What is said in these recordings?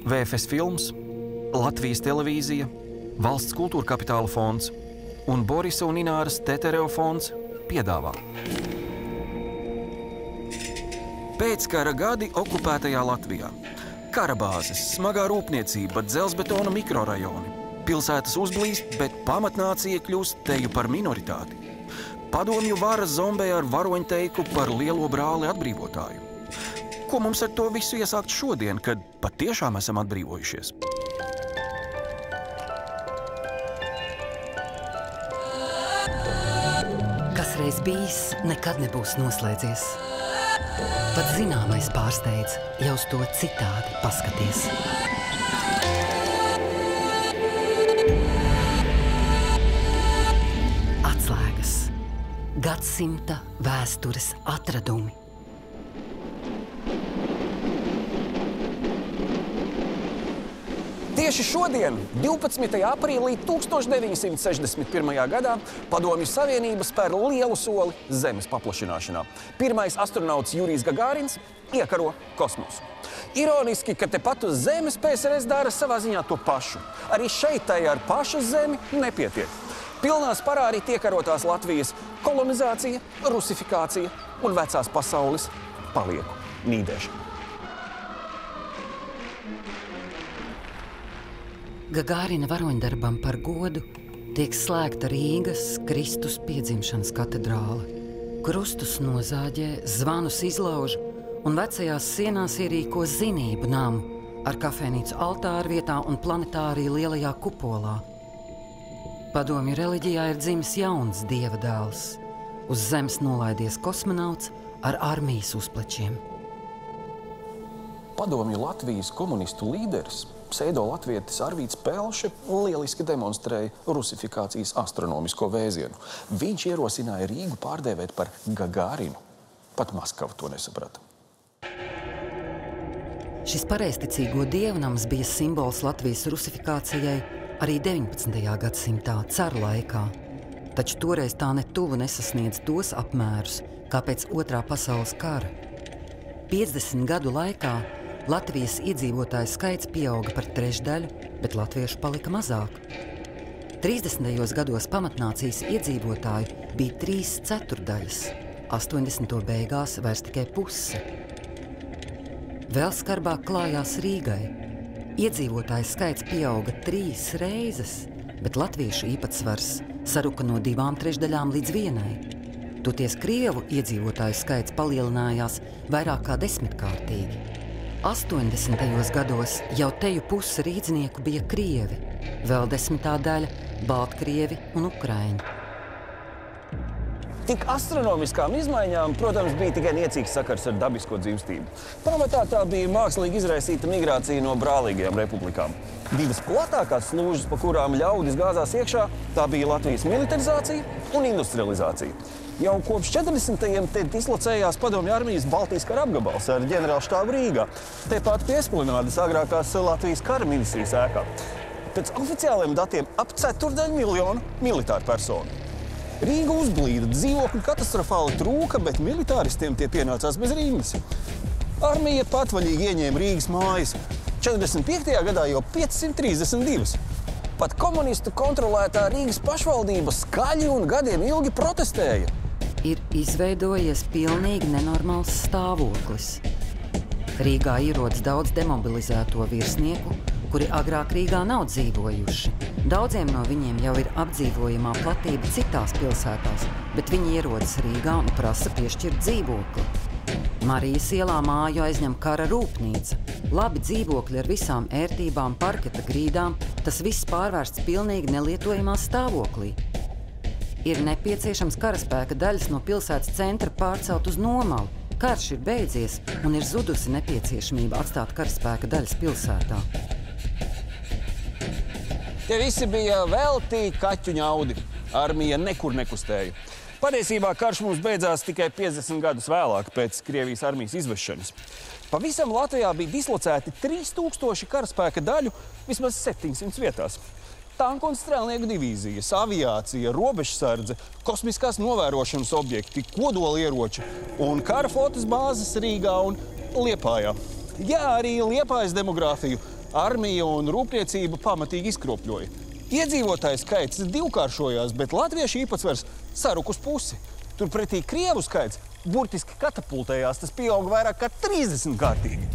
VFS films, Latvijas televīzija, Valsts kultūra kapitāla fonds un Borisa un Ināras Tetereo fonds piedāvā. Pēckara gadi okupētajā Latvijā. Karabāzes, smagā rūpniecība, dzelzbetona mikrorajoni. Pilsētas uzblīst, bet pamatnācija kļūst teju par minoritāti. Padomju vara zombē ar varoņteiku par lielo brāli atbrīvotāju. Ko mums ar to visu iesākt šodien, kad patiešām esam atbrīvojušies? Kas reiz bijis, nekad nebūs noslēdzies. Pat zināmais pārsteidz, ja uz to citādi paskaties. Atslēgas. Gadsimta vēstures atradumi. Tieši šodien, 12. aprīlī 1961. gadā, Padomju Savienība spēr lielu soli Zemes paplašināšanā. Pirmais astronauts Jurijs Gagārins iekaro kosmosu. Ironiski, ka tepat uz Zemes PSRS dara savā ziņā to pašu. Arī šeit tai ar pašu Zemi nepietiek. Pilnā sparā arī tiek karotās Latvijas kolonizācija, russifikācija un vecās pasaules palieku nīdēšana. Gagārina varoņdarbam par godu tiek slēgta Rīgas Kristus piedzimšanas katedrāle. Krustus nozāģē, zvanus izlauž un vecajās sienās ierīko zinību namu ar kafejnīcu altāru vietā un planetāriju lielajā kupolā. Padomju reliģijā ir dzimis jauns dieva dēls. Uz zemes nolaidies kosmonauts ar armijas uzplečiem. Padomju Latvijas komunistu līderis, pseido-latvietis Arvīts Pelše, lieliski demonstrēja rusifikācijas astronomisko vēzienu. Viņš ierosināja Rīgu pārdēvēt par Gagārinu. Pat Maskava to nesaprata. Šis pareizticīgo dievnams bija simbols Latvijas rusifikācijai arī 19. gadsimtā, caru laikā. Taču toreiz tā netuvu nesasniedz tos apmērus, kā pēc Otrā pasaules kara. 50 gadu laikā Latvijas iedzīvotāju skaits pieauga par trešdaļu, bet latviešu palika mazāk. 30. gados pamatnācijas iedzīvotāju bija 3/4, 80. beigās vairs tikai puse. Vēl skarbāk klājās Rīgai. Iedzīvotāju skaits pieauga 3 reizes, bet latviešu īpatsvars saruka no 2/3 līdz 1. Toties krievu iedzīvotāju skaits palielinājās vairāk kā 10-kārtīgi. 80. gados jau teju puse rīdznieku bija krievi, vēl 10. daļa baltkrievi un ukraiņi. Tik astronomiskām izmaiņām, protams, bija tikai niecīgs sakars ar dabisko dzimstību. Pamatā tā bija mākslīgi izraisīta migrācija no brālīgajām republikām. Divas platākās slūžas, pa kurām ļaudis gāzās iekšā, tā bija Latvijas militarizācija un industrializācija. Jau kopš 40. te dislocējās Padomju armijas Baltijas kara apgabals ar ģenerālštābu Rīgā, tepat pie Esplanādes agrākās Latvijas kara ministrijas ēkā. Pēc oficiāliem datiem ap 1/4 miljonu militāru personu. Rīga uzblīda, dzīvokļu katastrofāli trūka, bet militāristiem tie pienācās bez rindas. Armija patvaļīgi ieņēma Rīgas mājas. 45. gadā jau 532. Pat komunistu kontrolētā Rīgas pašvaldība skaļi un gadiem ilgi protestēja. Ir izveidojies pilnīgi nenormāls stāvoklis. Rīgā ierodas daudz demobilizēto virsnieku, kuri agrāk Rīgā nav dzīvojuši. Daudziem no viņiem jau ir apdzīvojamā platība citās pilsētās, bet viņi ierodas Rīgā un prasa piešķirt dzīvokli. Marijas ielā māju aizņem kara rūpnīca. Labi dzīvokļi ar visām ērtībām, parketa grīdām, tas viss pārvērsts pilnīgi nelietojamā stāvoklī. Ir nepieciešams karaspēka daļas no pilsētas centra pārcelt uz Nomalu. Karš ir beidzies un ir zudusi nepieciešamība atstāt karaspēka daļas pilsētā. Tie visi bija velti kaķu ņaudi. Armija nekur nekustēja. Patiesībā karš mums beidzās tikai 50 gadus vēlāk pēc Krievijas armijas izvešanas. Pavisam Latvijā bija dislocēti 3000 karaspēka daļu vismaz 700 vietās. Tanku un strēlnieku divīzijas, aviācija, robežsardze, kosmiskās novērošanas objekti, kodolieroči un kara flotes bāzes Rīgā un Liepājā. Jā, arī Liepājas demogrāfiju armija un rūpniecība pamatīgi izkropļoja. Iedzīvotāju skaits divkāršojās, bet latviešu īpatsvars saruk uz pusi. Turpretī krievu skaits burtiski katapultējās, tas pieauga vairāk kā 30 kārtīgi.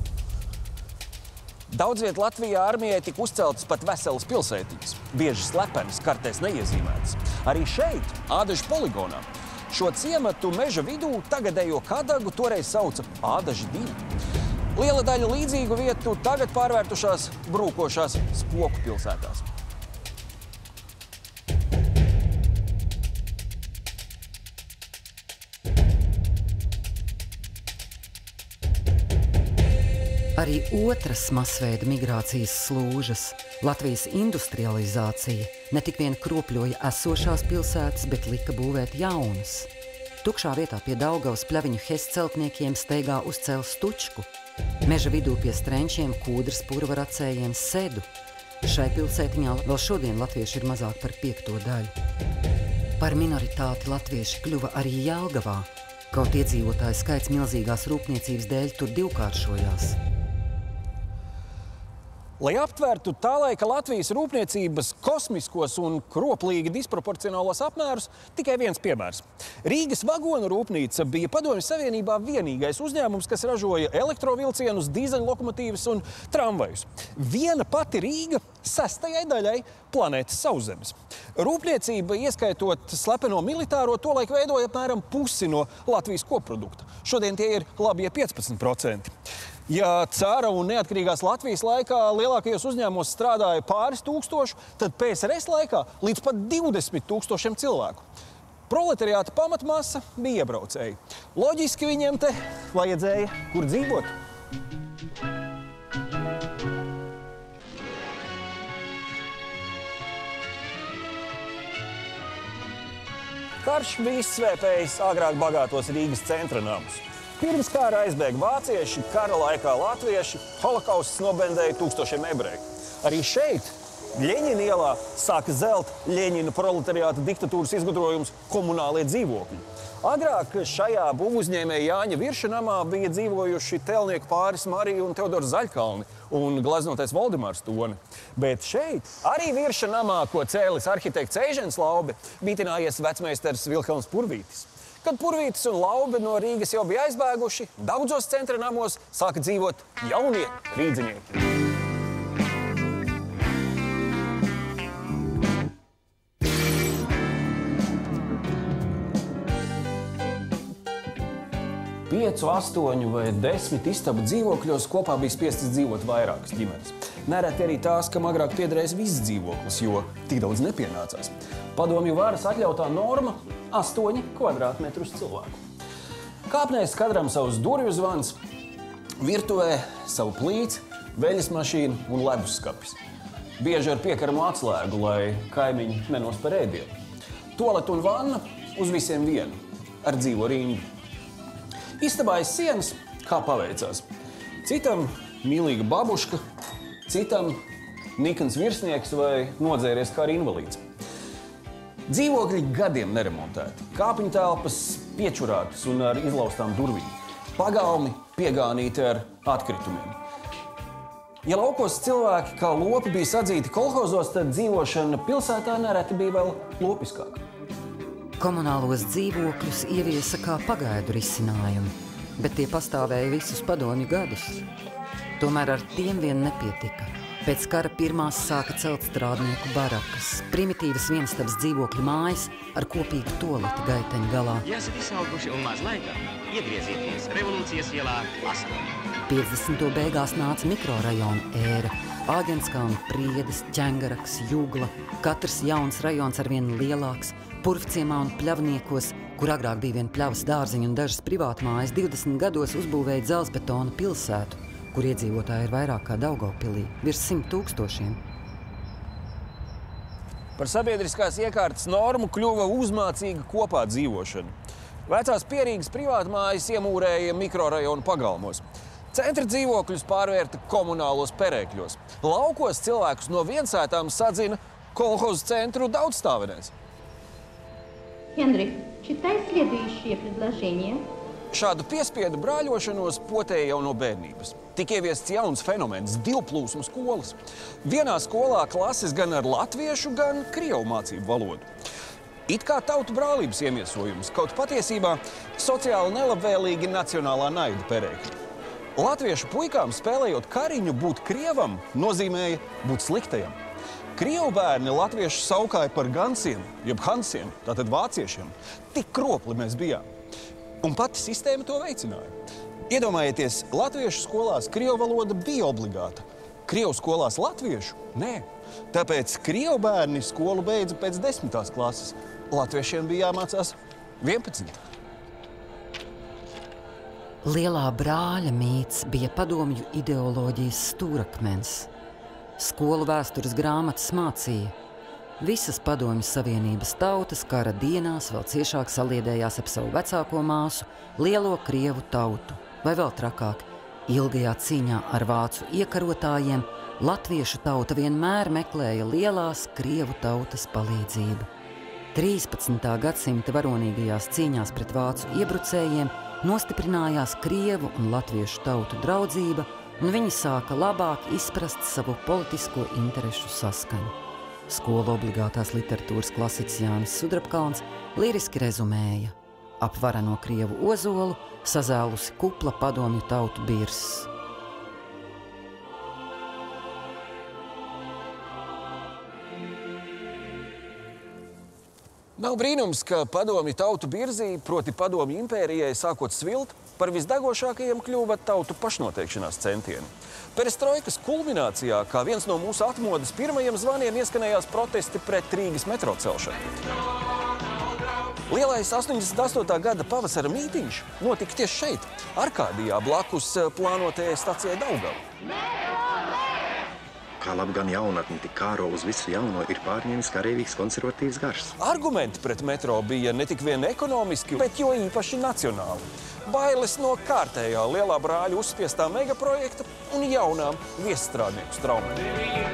Daudz viet Latvijā armijai tika uzceltas pat veselas pilsētiņas, bieži slepenas, kartēs neiezīmētas. Arī šeit, Ādažu poligonā. Šo ciematu meža vidū tagadējo Kadagu toreiz sauca Ādaži 2. Liela daļa līdzīgu vietu tagad pārvērtušās brūkošās spoku pilsētās. Arī otras masveida migrācijas slūžas, Latvijas industrialisācija, ne tik vien kropļoja esošās pilsētas, bet lika būvēt jaunas. Tukšā vietā pie Daugavas pļaviņu Hess celtniekiem steigā uzcēla Stučku, meža vidū pie Strenčiem kūdras purvaracējiem Sedu. Šai pilsētiņā vēl šodien latvieši ir mazāk par 5. daļu. Par minoritāti latvieši kļuva arī Jelgavā, kaut iedzīvotāju skaits milzīgās rūpniecības dēļ tur divkāršojās. Lai aptvērtu tā laika Latvijas rūpniecības kosmiskos un kroplīgi disproporcionālos apmērus, tikai viens piemērs. Rīgas vagonu rūpnīca bija Padomju Savienībā vienīgais uzņēmums, kas ražoja elektrovilcienus, dīzeļlokomotīvas un tramvajus. Viena pati Rīga 6. daļai planētas Sauszemes. Rūpniecība, ieskaitot slepeno militāro, tolaik veidoja apmēram pusi no Latvijas koprodukta. Šodien tie ir labie 15%. Ja cara un neatkarīgās Latvijas laikā lielākajos uzņēmumos strādāja pāris tūkstošu, tad PSRS laikā līdz pat 20 000 cilvēku. Proletariāta pamatmasa bija iebraucēji. Loģiski viņiem te vajadzēja, kur dzīvot. Karš bija izsvēpējis agrāk bagātos Rīgas centra namus. Pirms kara aizbēga vācieši, kara laikā latvieši, holokausts nobendēja tūkstošiem ebreju. Arī šeit, Ļeņina ielā, sāka zelt Ļeņina proletariāta diktatūras izgudrojums komunālie dzīvokļi. Agrāk šajā būvuzņēmēja Jāņa Virša namā bija dzīvojuši telnieku pāris Marija un Teodors Zaļkalni un gleznotais Voldemārs Toni. Bet šeit, arī Virša namā, ko cēlis arhitekts Eižens Laube, bītinājies vecmeistars Vilhelms Purvītis. Kad Purvītis un Laube no Rīgas jau bija aizbēguši, daudzos centra namos sāka dzīvot jaunie rīdziņieki. Piecu, 8 vai 10 istabu dzīvokļos kopā bija spiestas dzīvot vairākas ģimenes. Nereti arī tās, kam agrāk piederējis viss dzīvoklis, jo tik daudz nepienācās. Padomju varas atļautā norma 8 kvadrātmetrus cilvēku. Kāpnēs katram savus durvju zvans, virtuvē savu plīci, veļas mašīnu un ledusskapis. Bieži ar piekaramu atslēgu, lai kaimiņi nenospēr ēdienu. Tualeta un vanna uz visiem vienu, ar dzīvo rindu. Istabā aiz sienas, kā paveicās. Citam mīlīga babuška, citam nikans virsnieks vai nodzēries kā invalīds. Dzīvokļi gadiem neremontēti, kāpiņu telpas piečurātas un ar izlaustām durvīm, pagalmi piegānīti ar atkritumiem. Ja laukos cilvēki kā lopi bija sadzīti kolhozos, tad dzīvošana pilsētā nereti bija vēl lopiskāka. Komunālos dzīvokļus ieviesa kā pagaidu risinājumu, bet tie pastāvēja visus padomju gadus. Tomēr ar tiem vien nepietika. Pēc kara pirmās sāka celt strādnieku barakas, primitīvas vienstabas dzīvokļu mājas ar kopīgu tualeti gaiteņu galā. Ja esat izsaukuši un maz laikā, iegriezieties Revolūcijas ielā 8. 50. beigās nāca mikrorajona ēra. Āģenskalni, Priedes, Ķengaraks, Jugla. Katrs jauns rajons arvien lielāks. Purvciemā un Pļavniekos, kur agrāk bija vien pļavas dārziņi un dažas privātmājas, 20 gados uzbūvēja dzelzbetona pilsētu, kur iedzīvotāji ir vairāk kā Daugavpilī, virs 100 000. Par sabiedriskās iekārtas normu kļuva uzmācīga kopā dzīvošana. Vecās Pierīgas privātmājas iemūrēja mikrorajonu pagalmos. Centra dzīvokļus pārvērta komunālos perēkļos. Laukos cilvēkus no viensētām sadzina kolhozu centru daudzstāvenēs. Henrik, читай следующее предложение. Šādu piespiedu brāļošanos potēja jau no bērnības. Tik ieviests jauns fenomens – divplūsmu skolas. Vienā skolā klases gan ar latviešu, gan krievu mācību valodu. It kā tautu brālības iemiesojums, kaut patiesībā sociāli nelabvēlīgi nacionālā naida perēkļi. Latviešu puikām spēlējot kariņu būt krievam nozīmēja būt sliktajam. Krievu bērni latviešu saukāja par gansiem, jeb hansiem, tātad vāciešiem. Tik kropli mēs bijām. Un pati sistēma to veicināja. Iedomājieties, latviešu skolās krievu valoda bija obligāta. Krievu skolās latviešu? Nē. Tāpēc krievu bērni skolu beidza pēc 10. klases. Latviešiem bija jāmācās 11. Lielā brāļa mīts bija padomju ideoloģijas stūrakmens. Skolu vēstures grāmatas mācīja. Visas padomju savienības tautas kara dienās vēl ciešāk saliedējās ap savu vecāko māsu, lielo krievu tautu. Vai vēl trakāk, ilgajā cīņā ar vācu iekarotājiem latviešu tauta vienmēr meklēja lielās krievu tautas palīdzību. 13. gadsimta varonīgajās cīņās pret vācu iebrucējiem nostiprinājās krievu un latviešu tautu draudzība, un viņi sāka labāk izprast savu politisko interešu saskaņu. Skolu obligātās literatūras klasiķis Jānis Sudrabkalns liriski rezumēja: ap vareno krievu ozolu sazēlusi kupla padomju tautu birss. Nav brīnums, ka padomju tautu birzī, proti padomju impērijai sākot svilt, par visdegošākajiem kļuva tautu pašnoteikšanās centieni. Perestroikas kulminācijā, kā viens no mūsu atmodas pirmajiem zvaniem, ieskanējās protesti pret Rīgas metro celšanu. Lielais 88. gada pavasara mītiņš notika tieši šeit, Arkādijā, blakus plānotajai stacijai Daugava. Kā labi gan jaunatni, tik kāro uz visu jauno ir pārņēmis kareivīgs konservatīvs gars. Argumenti pret metro bija ne tik vien ekonomiski, bet jo īpaši nacionāli. Bailes no kārtējā lielā brāļa uzspiestā megaprojekta un jaunām viesstrādnieku straumēm.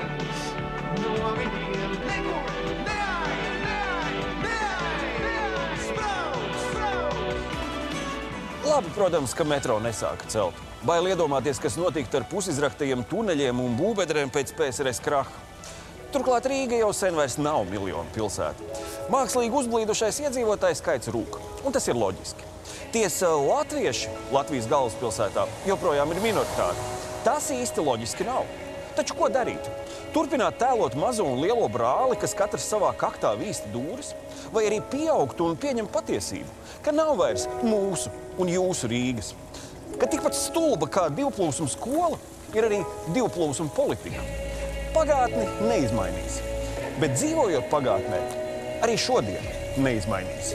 Labi, protams, ka metro nesāka celt. Bail iedomāties, kas notiktu ar pusizraktajiem tuneļiem un būvbedrēm pēc PSRS kraha. Turklāt Rīga jau sen vairs nav miljonu pilsēta. Mākslīgi uzblīdušais iedzīvotāju skaits rūk, un tas ir loģiski. Tiesa, latvieši Latvijas galvaspilsētā joprojām ir minoritāte. Tas īsti loģiski nav. Taču ko darīt? Turpināt tēlot mazo un lielo brāli, kas katrs savā kaktā vīsta dūris? Vai arī pieaugt un pieņemt patiesību, ka nav vairs mūsu un jūsu Rīgas? Ka tikpat stulba kā divplūsmu skola ir arī divplūsmu politika. Pagātni neizmainīs, bet dzīvojot pagātnē, arī šodien neizmainīs.